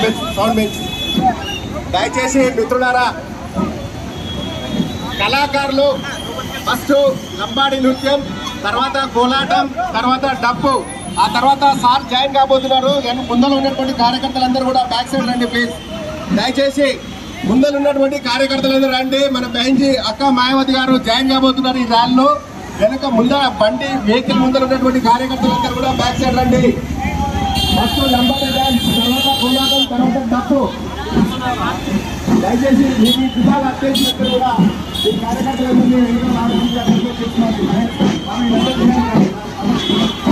Sound bench. దయచేసి మిత్రులారా, కళాకారులు ఫస్ట్ లంబాడి నృత్యం, తర్వాత కోలాటం, తర్వాత డప్పు, ఆ తర్వాత సార్ జాయిన్ కాబోతున్నారు. ముందర ఉన్నటువంటి కార్యకర్తలందరూ కూడా బ్యాక్ సైడ్ రండి ప్లీజ్. దయచేసి ముందర ఉన్నటువంటి కార్యకర్తలందరూ రండి. మన బెంచి అక్క మాయావతి గారు జాయిన్ కాబోతున్నారు ఈ ర్యాలీలో. వెనక ముందర బండి వెహికల్ ముందర ఉన్నటువంటి కార్యకర్తలందరూ కూడా బ్యాక్ సైడ్ రండి. ఫస్ట్ లంబాడి డాన్స్, తర్వాత కోలాటం, తర్వాత డప్పు. దయచేసి మీకు విధాలు అత్యంత కూడా ఈ కార్యకర్తలందరినీ